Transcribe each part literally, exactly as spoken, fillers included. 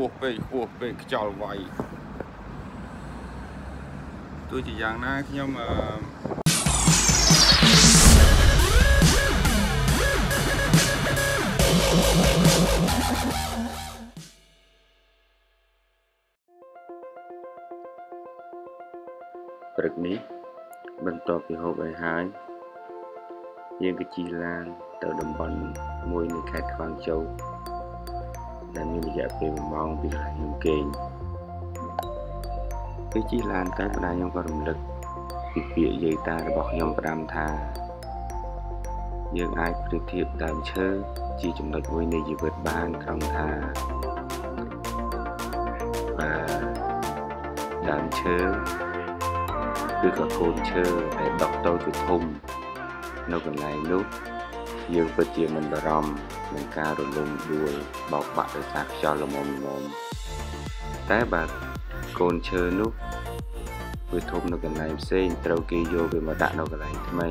วเปย์ขัวเปย์จอลไวตัวจีอย่างนะที่ยังมาปรึกนี้บรรทบพิโฮไปหายยังกจีลานเต่าดำบอลมวยในแคดควางโจและมีระยะเป็นมองปีหลายยงเก่งกจีลานแต่ปลายยงก็รำลึกปีเปียใหญ่ตาบอกยงประดามทายังอายเปรียบเทียบตามเชื่อจีจำนวนมวยในชีวิตบ้านคำทาvà đàn chơiคือกับโคนเชื่อแต่ดอกโตจุดทุ่มนอกจากนั้นนุ๊กยังเปิดเจียมันบารมมันการรลงด้วยบอกบัตรโดยสารจอลมอมมอมแต่แบบโคนเชื่อนุ๊กเปิดทุ่มนอกจากนั้นเส้นเตากีโยไปมาด่านอกจากนั้นทำไม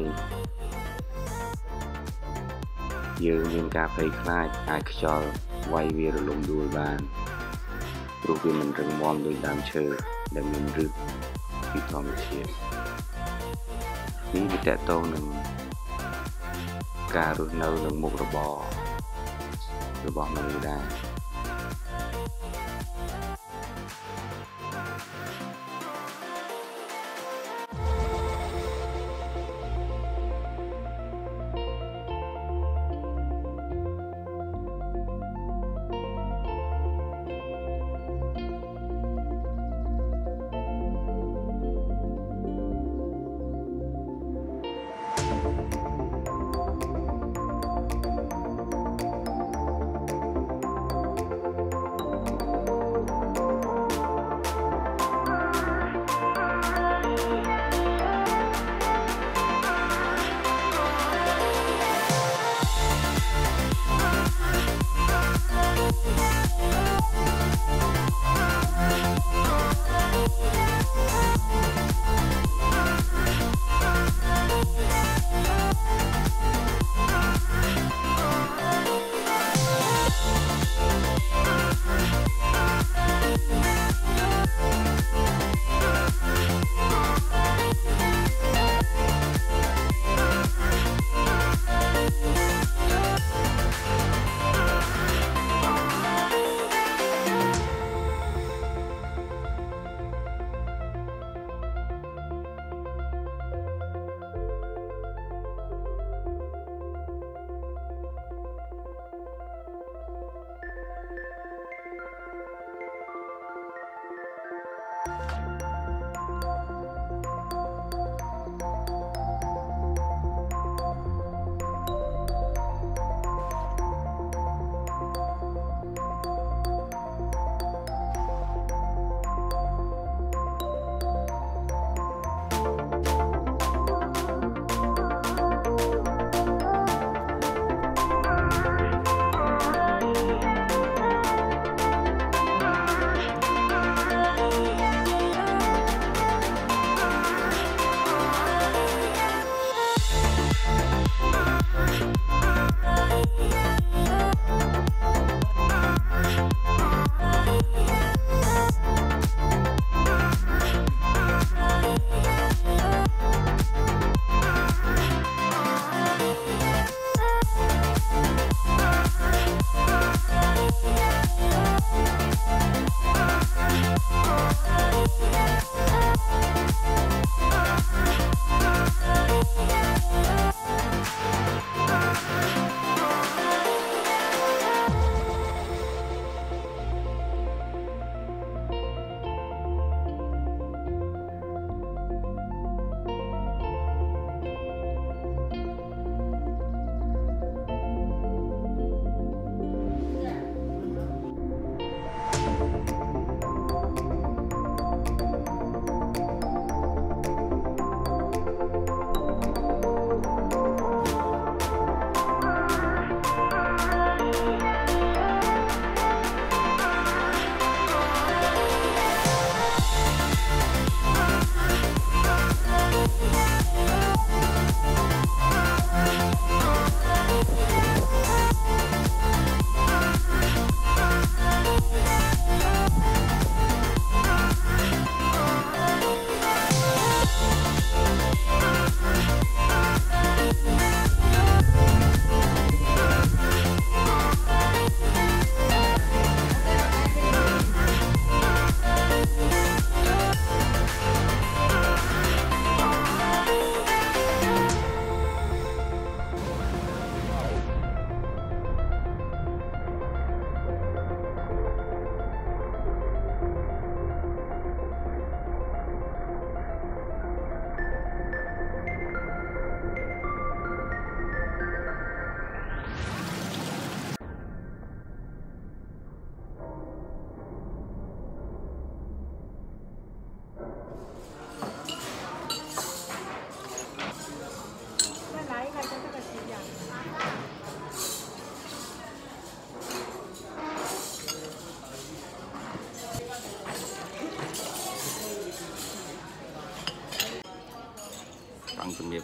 ยังยังการไปคลายไอจอลไวเวียรลงด้วยบ้านรูปที่มันรึงมอมโดยดามเชื่อและมันรึกที่ทอมเชียนี่มีแต่โตหนึ่งการุณาหนึ่งมุกระบอระบอมันได้ เ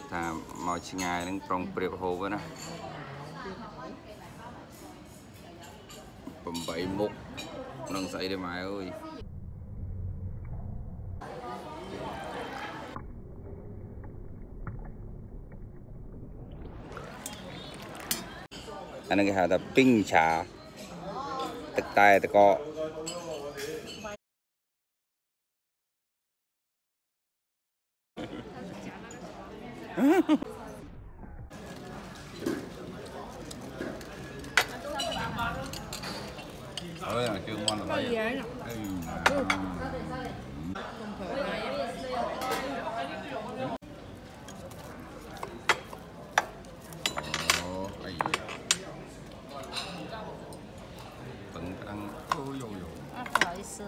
ថាមកឆ្ងាយនឹងប្រុងប្រៀបហូបណាeightមុខនឹងស្អីទេម៉ែអើយអានេះគេហៅថាពីងឆាទឹកតែតកเอ้ยชื่อมันอะไรเอ้ยโอ้ไอ้ตึงตังโอ้ยโยอ่ะ不好意思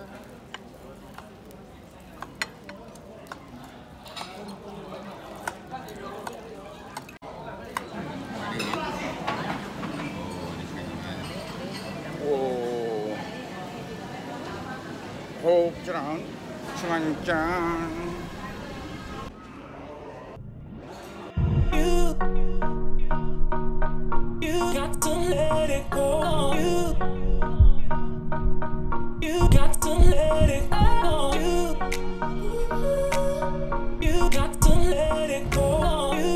ហូបច្រើនឆ្ងាញ់ចាន You You got to let it go You You got to let it go You You got to let it go You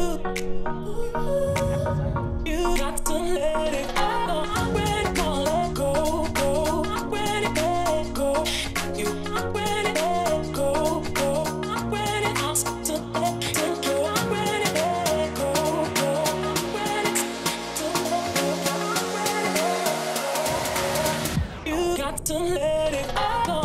You got to let it go I'm ready to let go go I'm ready to let go You I'm ready to let go go I'm ready to let go I'm ready to let go go I'm ready to let go I'm ready You got to let it go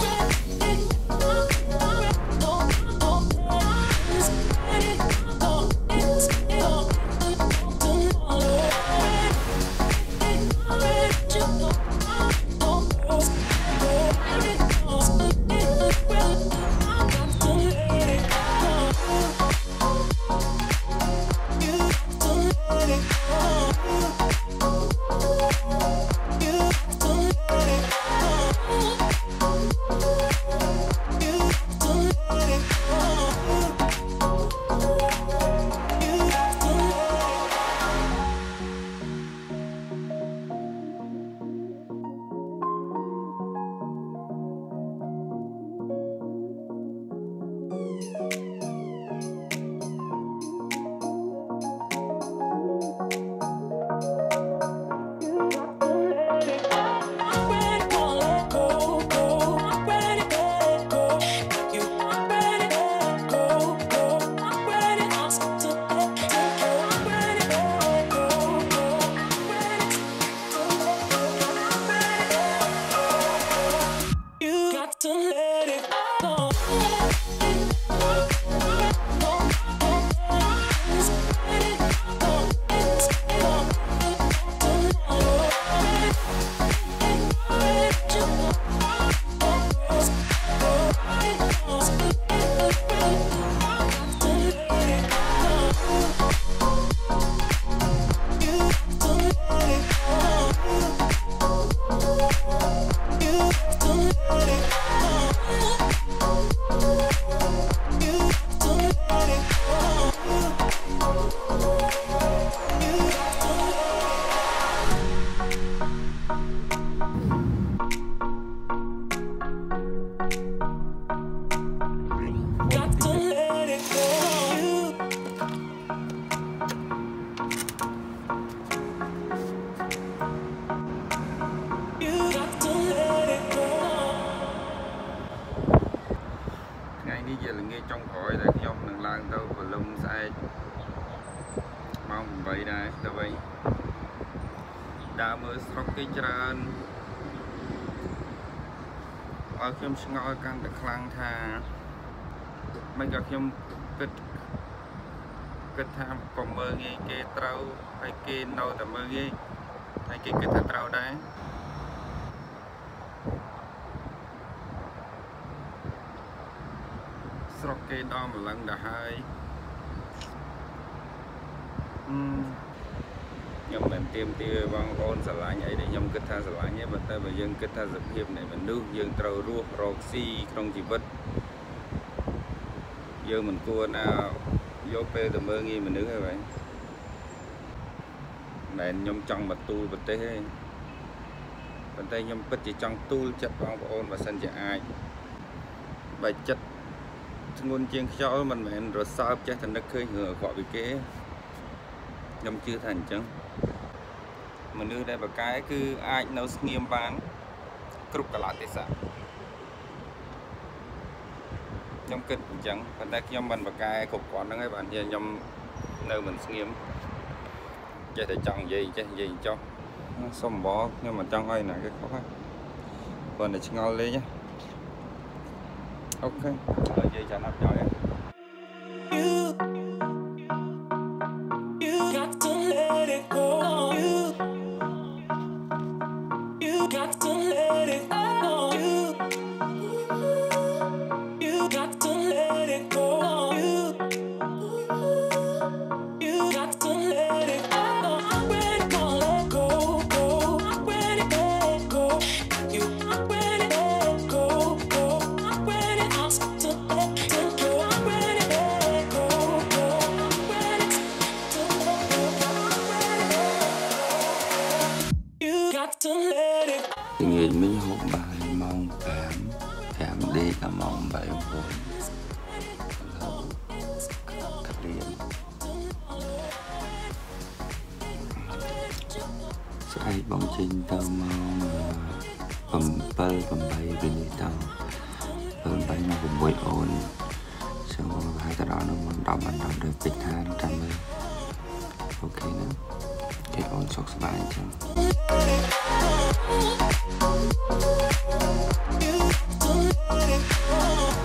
trong khỏi để nhom đừng lan tao và lum sai mong vậy đây tao vậy đã mới sốc cái chân ở khi ngồi căn được khăn thà mình gặp nhom kết kết tham còn mơ nghe cái trâu hay cái nâu tầm mơ nghe hay cái kết tham trâu đấy sọc cái đó một lần đã hai nhưng mình tìm tiêu bằng ôn sả lá nhảy để nhom kết tham sả lá nhé và tay và dân kết tham dập hiệp này mình nước dân trâu ruột roxy trong chỉ vật giờ mình cua nào vô pe từ mơ nghi mình nữa các bạn này nhom trong mà tu bật tế bật tay nhom bật chỉ trong tu chặt bóng ôn và sân chạy ai bài chất ngôn chiên cho mình mẹ rồi sao chắc thành nó khơi ngừa gọi bị kế nhom chưa thành chẳng mình đưa đây vào cái cứ ai nấu nghiêm bán cục cả lại thế sao nhom kịch chẳng phần tay nhom mình vào cái cục còn đó các bạn giờ nhom nơi mình nghiêm chơi thì chọn gì chơi gì cho xong bỏ nhưng mà trong đây là cái khó khăn còn để ngon lên nhé ok ở dây cho nắp nhỏ You, you got to let it go. You, you got to let it go. You, you got to let it go. You, you got to let it go. I'm ready to let go, go. I'm ready to let go. You, I'm ready to let go, go. I'm ready to let go. I'm ready to let go, go. I'm ready to let go. I'm ready. You got to let it go. tình hình mình hộp bài mong cảm cảm đi là mong bảy hồn lâu cắt liền sai bóng trình tao mong bầm bơi bầm bay bên đi tao bầm bay nó cũng bụi ồn xong rồi hai cái đó nó mình đọc mình đọc được bịch hai trăm mươi ok nữa cái ồn sọc bài chẳng You don't let it go.